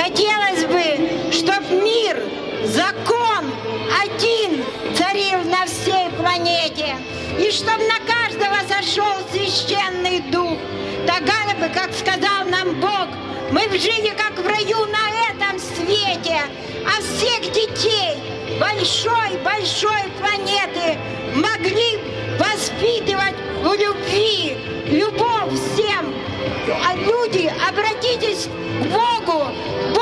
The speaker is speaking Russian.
Хотелось бы, чтоб мир, закон один царил на всей планете, и чтоб на каждого сошел священный дух. Тогда бы, как сказал нам Бог, мы бы жили как в раю на этом свете, а всех детей большой-большой планеты могли воспитывать в любви, любовь всем. А люди, обратитесь к Богу.